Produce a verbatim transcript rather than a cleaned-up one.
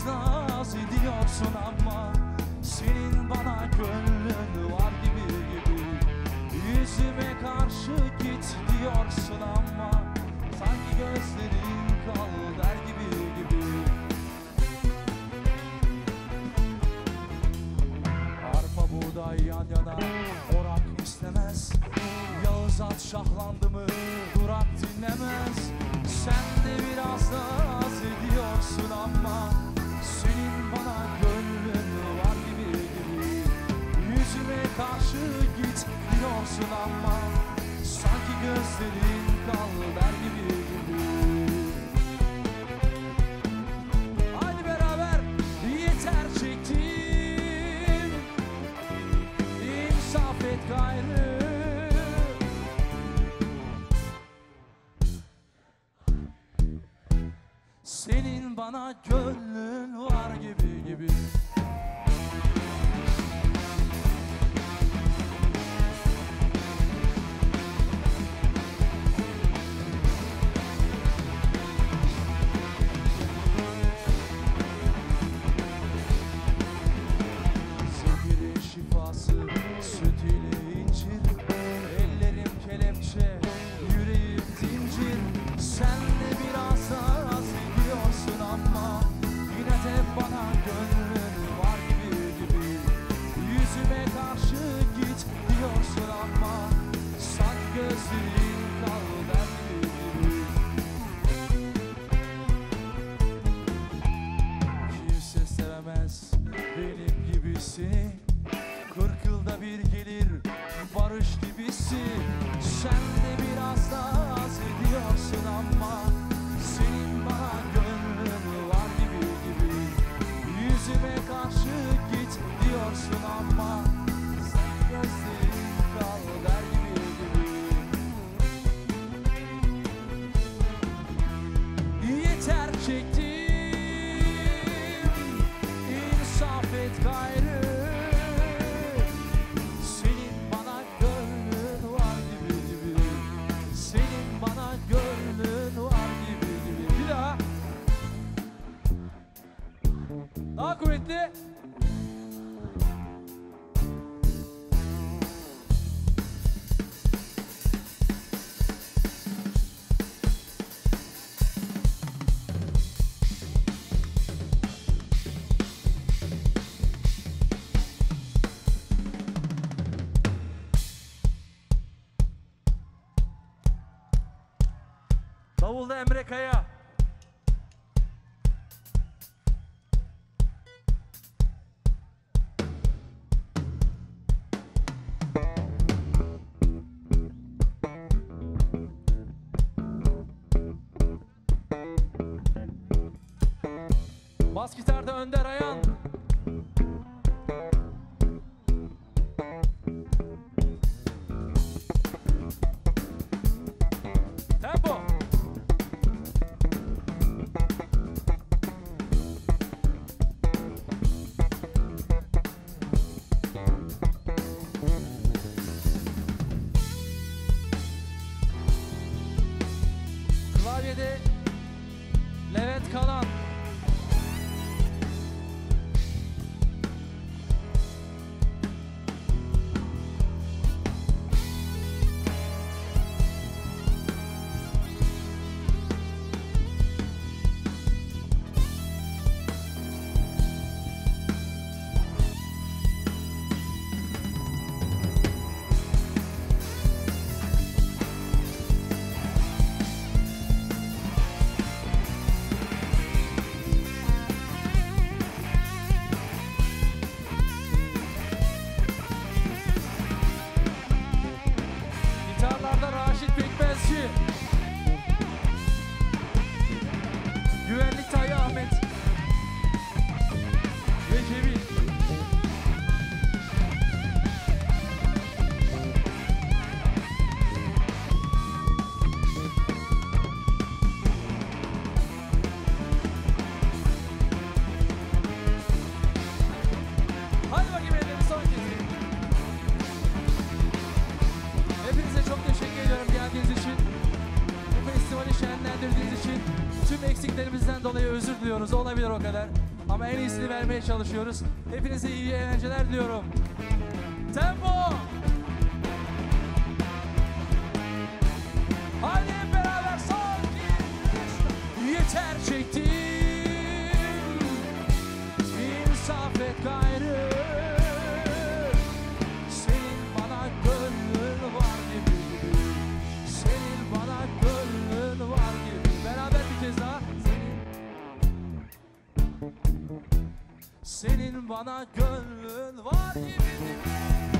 naz ediyorsun ama senin bana gönlün var gibi gibi. Yüzüme karşı git diyorsun ama sanki gözlerin kal der gibi gibi. Arpa buğday yan yana orak istemez. Yağız at şahlandı mı durak dinlemez. Sen de biraz naz ediyorsun ama senin bana gönlün var gibi gibi. Yüzüme karşı git diyorsun ama sanki gözlerin kal der gibi gibi. Hadi beraber yeter çektim, insaf et gayrı. Senin bana gönlün var gibi gibi. Zehirin şifası süt ile incir. Ellerim kelepçe, yüreğim zincir. Sen de biraz az ediyorsun ama yine de bana gönlün var gibi gibi. Yüzüme karşı git diyorsun ama sanki gözlerin kal der gibi gibi. Kimse sevemez benim gibisi. Kırk yılda bir gelir barış gibisi. Sen de biraz daha az ediyorsun ama senin bana gönlün var gibi gibi. Yüzüme karşı git diyorsun ama sen gözlerin kal der gibi gibi. Yeter çektim, insaf et gayrı. Senin bana gönlün var gibi gibi. Senin bana gönlün var gibi gibi. Bir daha. Daha kuvvetli. Davulda Emre Kaya. Bas gitarda Önder Ayan. Tempo. Klavyede Levent Kalan. Gitarlarda Raşit Pekmezci. Güvenlikte Ali Ahmet ve Cemil. Hadi bakayım ellerini son kez. Hepinize çok teşekkür ediyorum geldiğiniz için. Bu festivali şenlendirdiğiniz için. Tüm eksiklerimizden dolayı özür diliyoruz. Olabilir o kadar. Ama en iyisini vermeye çalışıyoruz. Hepinize iyi eğlenceler diliyorum. Tempo! Hadi hep beraber son iki, üç. Yeter çektim, insaf et gayrı. Senin bana gönlün var gibi, senin bana gönlün var gibi. Beraber bir kez daha. Senin, senin bana gönlün var gibi.